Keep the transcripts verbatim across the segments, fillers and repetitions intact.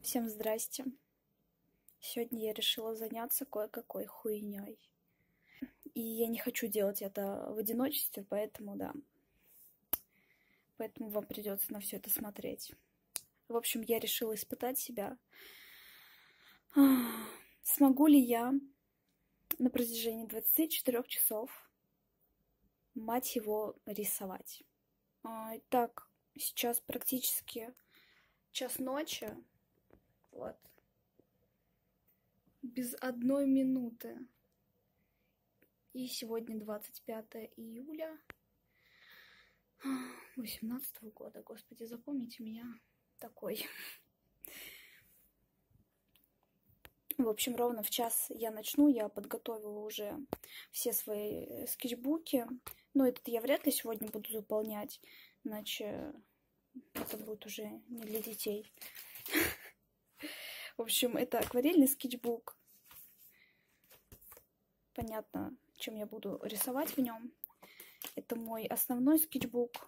Всем здрасте. Сегодня я решила заняться кое-какой хуйней. И я не хочу делать это в одиночестве, поэтому да. Поэтому вам придется на все это смотреть. В общем, я решила испытать себя. Смогу ли я на протяжении двадцати четырёх часов, мать его, рисовать? Итак, сейчас практически час ночи. Вот. Без одной минуты. И сегодня двадцать пятое июля восемнадцатого года. Господи, запомните меня такой. В общем, ровно в час я начну. Я подготовила уже все свои скетчбуки. Но этот я вряд ли сегодня буду заполнять, иначе это будет уже не для детей. В общем, это акварельный скетчбук. Понятно, чем я буду рисовать в нем. Это мой основной скетчбук.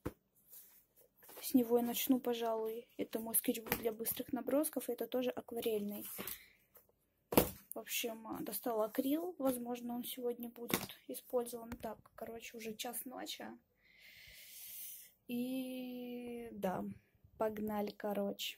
С него я начну, пожалуй. Это мой скетчбук для быстрых набросков. Это тоже акварельный. В общем, достала акрил. Возможно, он сегодня будет использован. Так, короче, уже час ночи. И да, погнали, короче.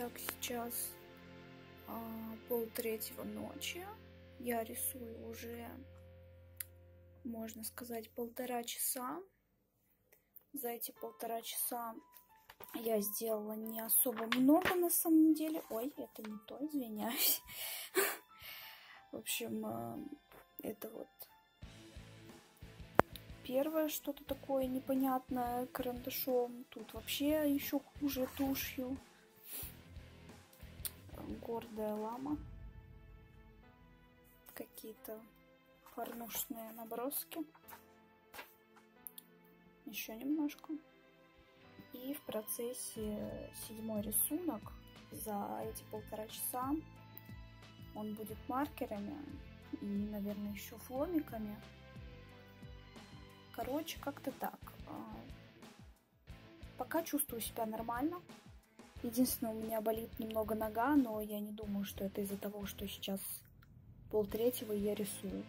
Итак, сейчас а, полтретьего ночи. Я рисую уже, можно сказать, полтора часа. За эти полтора часа я сделала не особо много на самом деле. Ой, это не то, извиняюсь. В общем, это вот первое что-то такое непонятное карандашом. Тут вообще еще хуже тушью. Гордая лама. Какие-то порнушные наброски. Еще немножко. И в процессе седьмой рисунок за эти полтора часа. Он будет маркерами и, наверное, еще фломиками. Короче, как-то так. Пока чувствую себя нормально. Единственное, у меня болит немного нога, но я не думаю, что это из-за того, что сейчас полтретьего я рисую.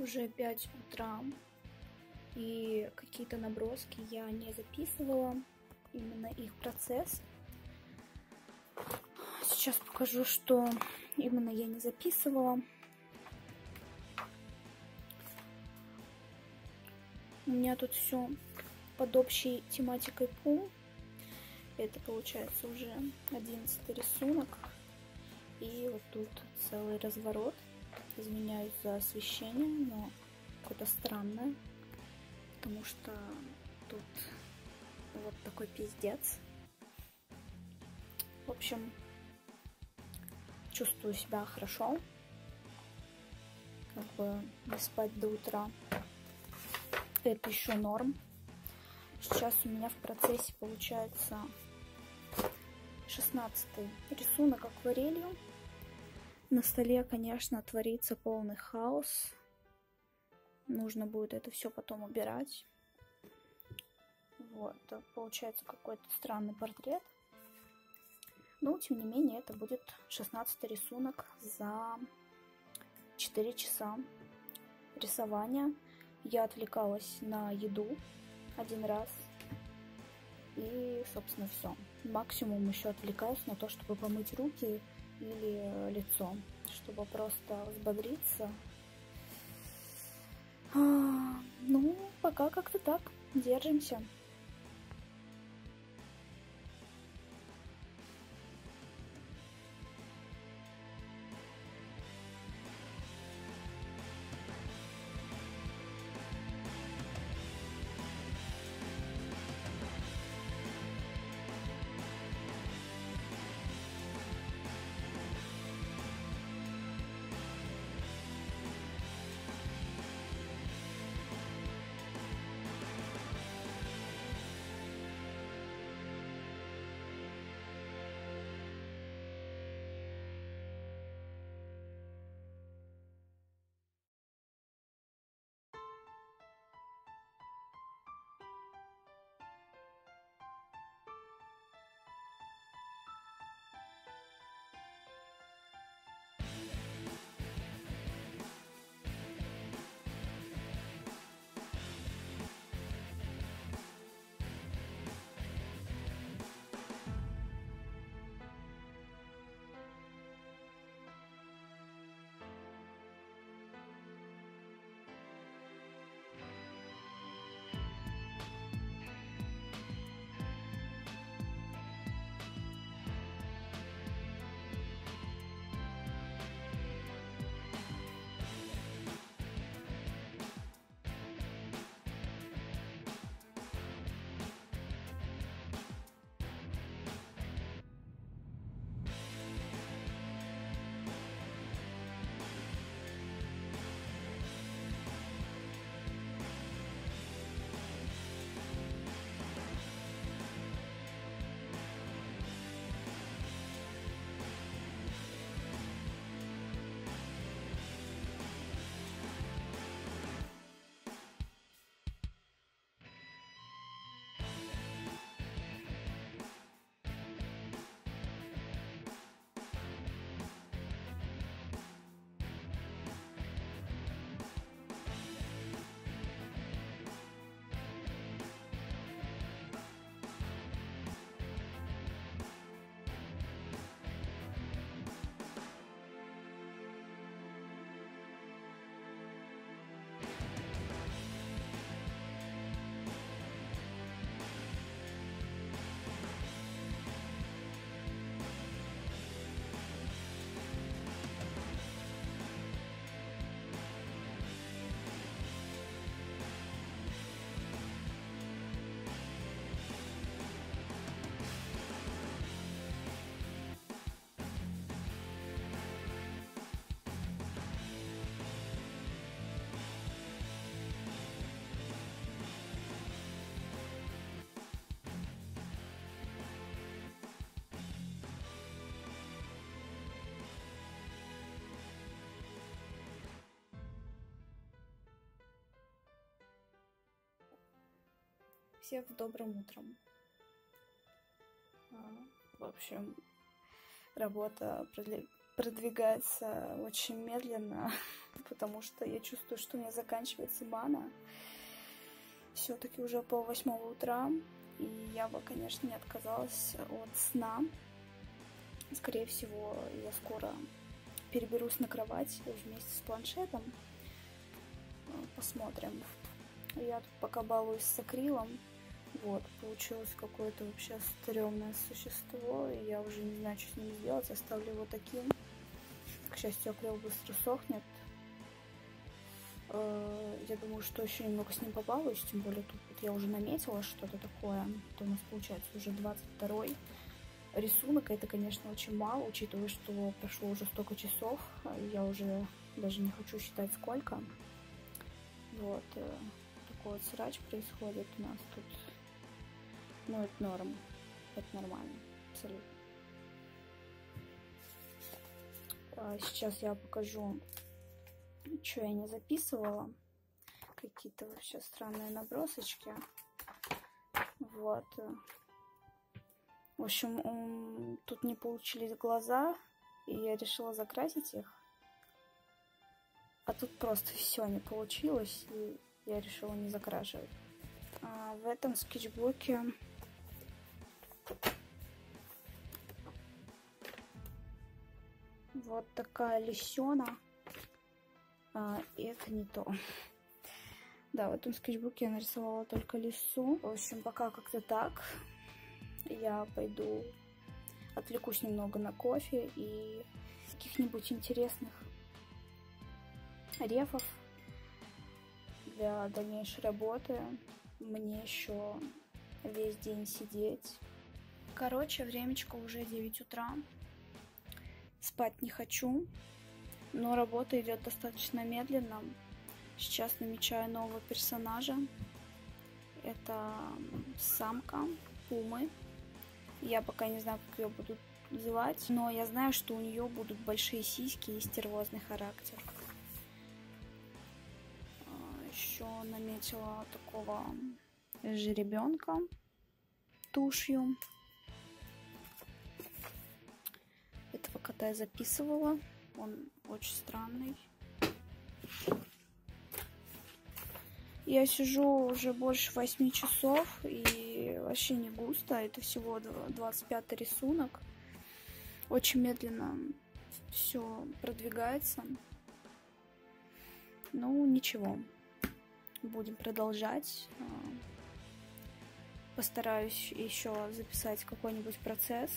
уже пять утра, и какие-то наброски я не записывала, именно их процесс. Сейчас покажу, что именно я не записывала. У меня тут все под общей тематикой пум. Это получается уже одиннадцатый рисунок. И вот тут целый разворот. Извиняюсь за освещение, но какое-то странное. Потому что тут вот такой пиздец. В общем, чувствую себя хорошо. Как бы не спать до утра. Это еще норм. Сейчас у меня в процессе получается шестнадцатый рисунок акварелью. На столе, конечно, творится полный хаос. Нужно будет это все потом убирать. Вот, получается какой-то странный портрет. Но, тем не менее, это будет шестнадцатый рисунок за четыре часа рисования. Я отвлекалась на еду один раз. И, собственно, все. Максимум еще отвлекаюсь на то, чтобы помыть руки или лицо, чтобы просто взбодриться. А, ну, пока как-то так. Держимся. Всех с добрым утром. В общем, работа продвигается очень медленно, потому что я чувствую, что у меня заканчивается мана. Все-таки уже пол восьмого утра, и я бы, конечно, не отказалась от сна. Скорее всего, я скоро переберусь на кровать вместе с планшетом. Посмотрим. Я тут пока балуюсь с акрилом. Вот, получилось какое-то вообще стрёмное существо, и я уже не знаю, что с ним сделать. Оставлю его таким. К счастью, акрил быстро сохнет. Я думаю, что еще немного с ним побалуюсь, тем более тут вот я уже наметила что-то такое. Это у нас получается уже двадцать второй рисунок. Это, конечно, очень мало, учитывая, что прошло уже столько часов. Я уже даже не хочу считать сколько. Вот, такой вот срач происходит у нас тут. Ну, это норм. Это нормально. Абсолютно. Сейчас я покажу, что я не записывала. Какие-то вообще странные набросочки. Вот. В общем, тут не получились глаза, и я решила закрасить их. А тут просто все не получилось, и я решила не закрашивать. А в этом скетчбуке вот такая лисёна. А, и это не то. Да, в этом скетчбуке я нарисовала только лису. В общем, пока как-то так. Я пойду отвлекусь немного на кофе и каких-нибудь интересных рефов для дальнейшей работы. Мне еще весь день сидеть. Короче, времечко уже девять утра. Спать не хочу, но работа идет достаточно медленно. Сейчас намечаю нового персонажа. Это самка пумы. Я пока не знаю, как ее будут звать, но я знаю, что у нее будут большие сиськи и стервозный характер. Еще наметила такого жеребенка тушью. Этого кота я записывала. Он очень странный. Я сижу уже больше восьми часов, и вообще не густо. Это всего двадцать пятый рисунок. Очень медленно все продвигается. Ну, ничего. Будем продолжать. Постараюсь еще записать какой-нибудь процесс.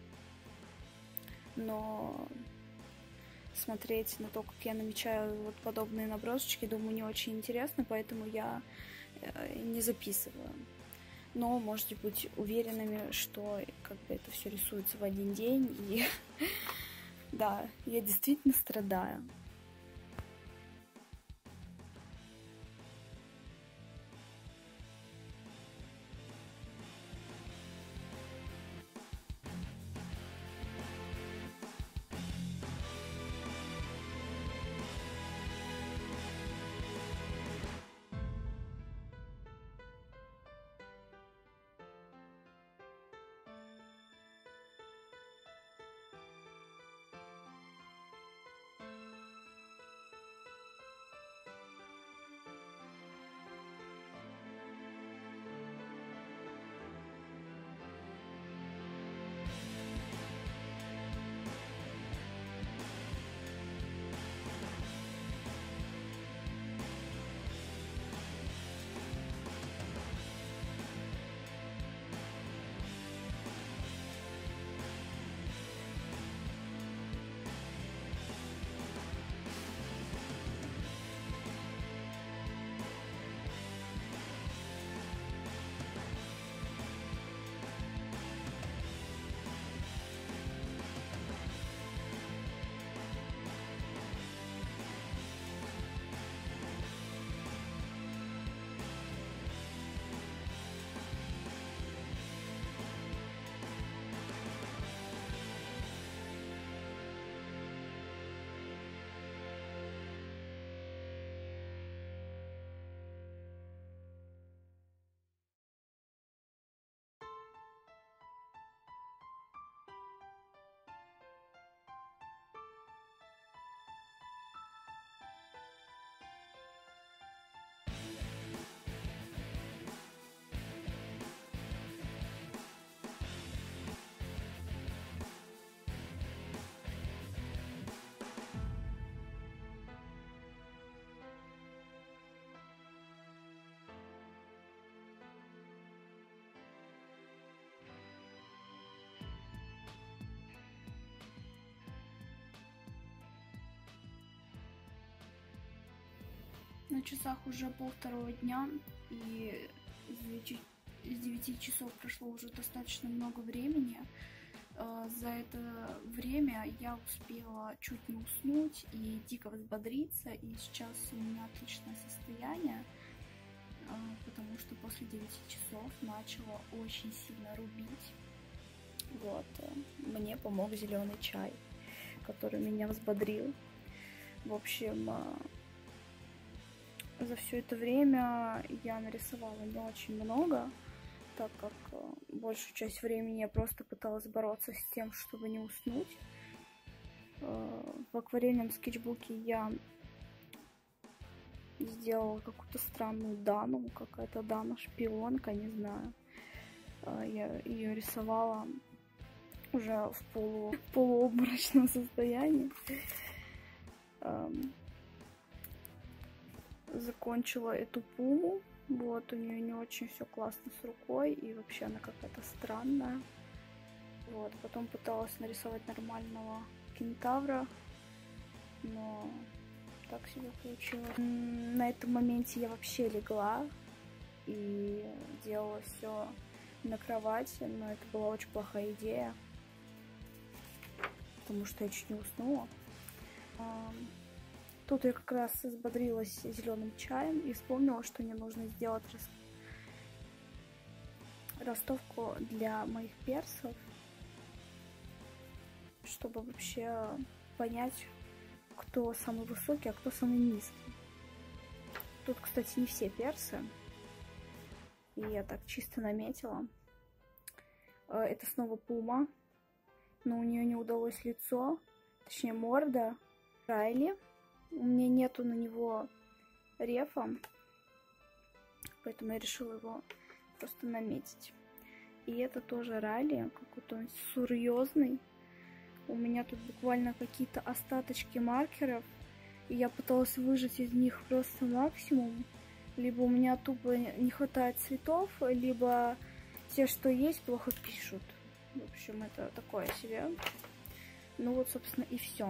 Но смотреть на то, как я намечаю вот подобные набросочки, думаю, не очень интересно, поэтому я не записываю. Но можете быть уверенными, что как бы это все рисуется в один день. И да, я действительно страдаю. на часах уже полвторого дня, и с девяти часов прошло уже достаточно много времени. За это время я успела чуть не уснуть и дико взбодриться, и сейчас у меня отличное состояние, потому что после девяти часов начала очень сильно рубить. Вот, мне помог зеленый чай, который меня взбодрил. В общем, за все это время я нарисовала не очень много, так как большую часть времени я просто пыталась бороться с тем, чтобы не уснуть. В акварельном скетчбуке я сделала какую-то странную Дану, какая-то Дана-шпионка, не знаю. Я ее рисовала уже в полу, полуобморочном состоянии. Закончила эту пуму. Вот, у нее не очень все классно с рукой, и вообще она какая-то странная. Вот, потом пыталась нарисовать нормального кентавра, но так себе получилось. На этом моменте я вообще легла и делала все на кровати, но это была очень плохая идея, потому что я чуть не уснула. Тут я как раз взбодрилась зеленым чаем и вспомнила, что мне нужно сделать ростовку для моих персов, чтобы вообще понять, кто самый высокий, а кто самый низкий. Тут, кстати, не все персы, и я так чисто наметила. Это снова пума, но у нее не удалось лицо, точнее морда. Райли. У меня нету на него рефа, поэтому я решила его просто наметить. И это тоже Райли, какой-то он серьезный. У меня тут буквально какие-то остаточки маркеров, и я пыталась выжать из них просто максимум. Либо у меня тупо не хватает цветов, либо те, что есть, плохо пишут. В общем, это такое себе. Ну вот, собственно, и все.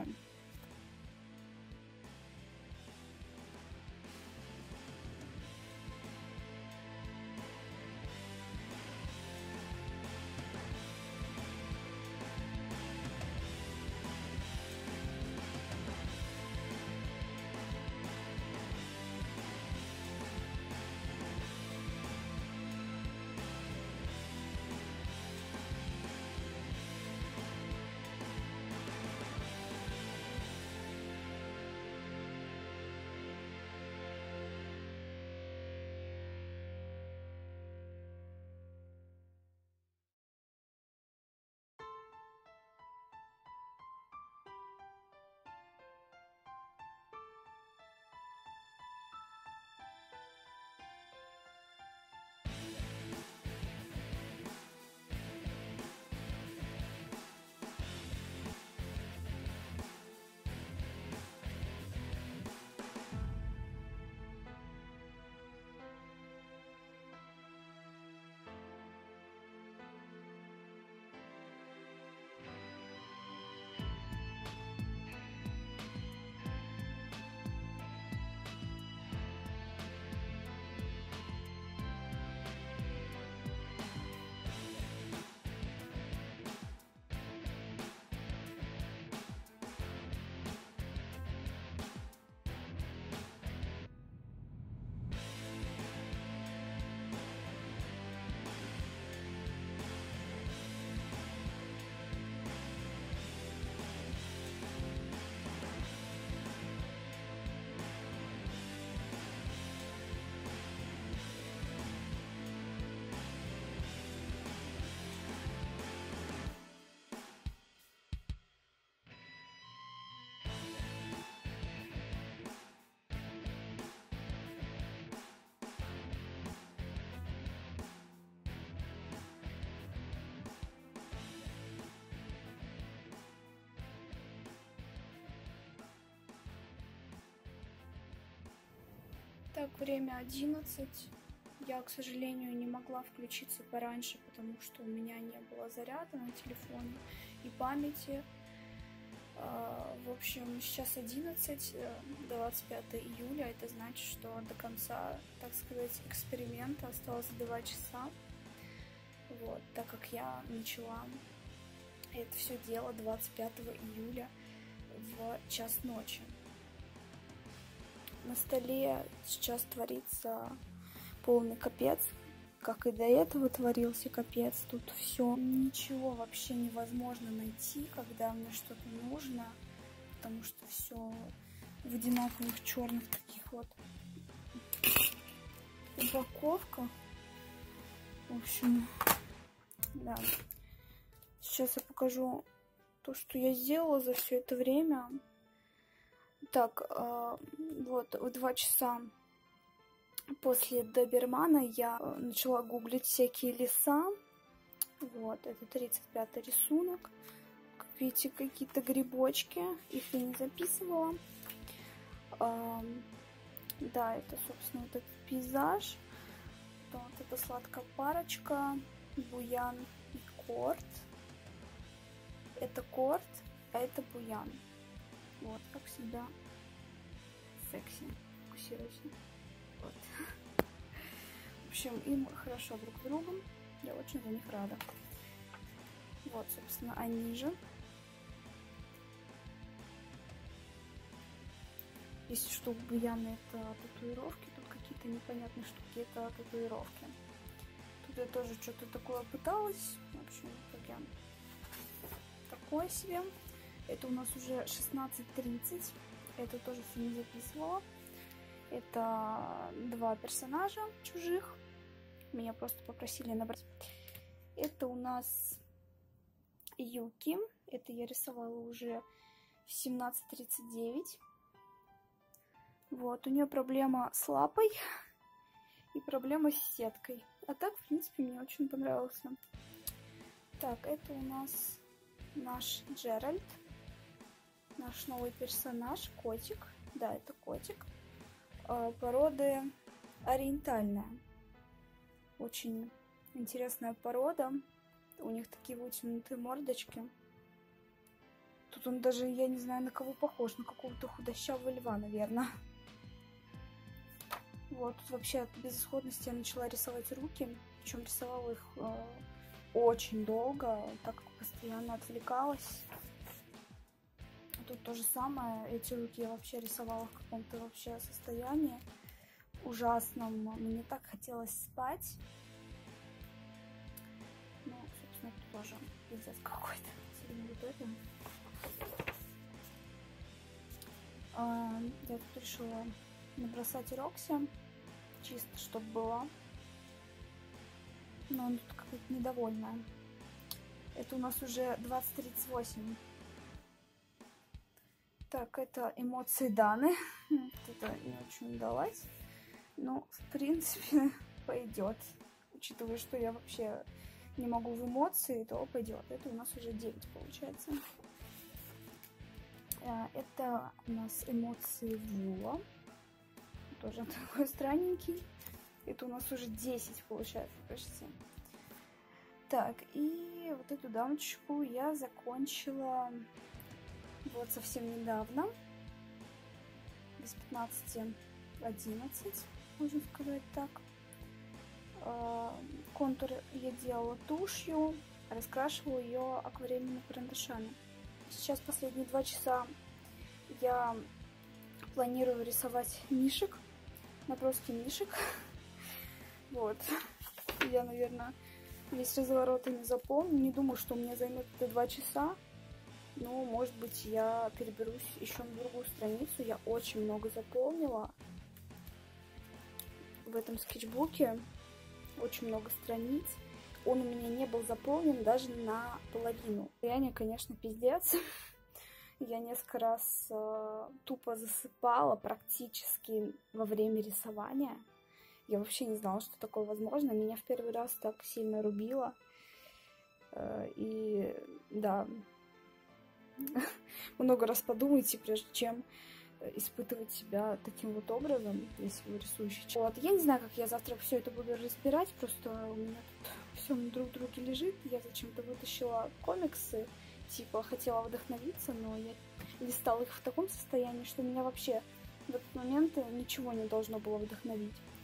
Так, время одиннадцать. Я, к сожалению, не могла включиться пораньше, потому что у меня не было заряда на телефоне и памяти. В общем, сейчас одиннадцать, двадцать пятое июля, это значит, что до конца, так сказать, эксперимента осталось два часа. Вот, так как я начала это все дело двадцать пятого июля в час ночи. На столе сейчас творится полный капец, как и до этого творился капец. Тут все, ничего вообще невозможно найти, когда мне что-то нужно, потому что все в одинаковых черных таких вот упаковках. В общем, да. Сейчас я покажу то, что я сделала за все это время. Так, э, вот в два часа после добермана я начала гуглить всякие леса. Вот, это тридцать пятый рисунок. Как видите, какие-то грибочки. Их я не записывала. Э, да, это, собственно, вот этот пейзаж. Потом вот эта сладкая парочка. Буян и корт. Это корт, а это буян. Вот, как всегда, секси. Фокусируйся. Вот. В общем, им хорошо друг с другом. Я очень за них рада. Вот, собственно, они же. Если что, у буяна это татуировки, тут какие-то непонятные штуки, это татуировки. Тут я тоже что-то такое пыталась. В общем, как я... Такое себе. Это у нас уже шестнадцать тридцать. Это тоже все не записывала. Это два персонажа чужих. Меня просто попросили набрать. Это у нас Юки. Это я рисовала уже в семнадцать тридцать девять. Вот. У нее проблема с лапой и проблема с сеткой. А так, в принципе, мне очень понравился. Так, это у нас наш Джеральд. Наш новый персонаж, котик. Да, это котик. Породы ориентальная. Очень интересная порода. У них такие вытянутые мордочки. Тут он даже, я не знаю, на кого похож. На какого-то худощавого льва, наверное. Вот, тут вообще от безысходности я начала рисовать руки. Причем рисовала их э, очень долго, так как постоянно отвлекалась. Тут то же самое. Эти руки я вообще рисовала в каком-то вообще состоянии ужасном. Мне так хотелось спать. Ну, собственно, это тоже пиздец какой-то. Вот это. А, я тут решила набросать Рокси. Чисто, чтобы была. Но она тут какая-то недовольная. Это у нас уже двадцать тридцать восемь. Так, это эмоции Даны. Это не очень удалось. Но, в принципе, пойдет. Учитывая, что я вообще не могу в эмоции, то пойдет. Это у нас уже девять получается. Это у нас эмоции Вула. Тоже такой странненький. Это у нас уже десять получается почти. Так, и вот эту дамочку я закончила вот совсем недавно. Без пятнадцати одиннадцать, можно сказать так. Контур я делала тушью, раскрашивала ее акварельными карандашами. Сейчас последние два часа я планирую рисовать мишек, наброски мишек. Вот. Я, наверное, весь разворот не запомню. Не думаю, что мне займет это два часа. Но, может быть, я переберусь еще на другую страницу. Я очень много запомнила в этом скетчбуке. Очень много страниц. Он у меня не был заполнен даже на половину. Состояние, конечно, пиздец. Я несколько раз э, тупо засыпала практически во время рисования. Я вообще не знала, что такое возможно. Меня в первый раз так сильно рубило. Э, и да, много раз подумайте, прежде чем испытывать себя таким вот образом, если вы рисующий человек. Вот. Я не знаю, как я завтра все это буду разбирать, просто у меня тут все на друг друге лежит. Я зачем-то вытащила комиксы типа хотела вдохновиться, но я листала их в таком состоянии, что меня вообще в этот момент ничего не должно было вдохновить.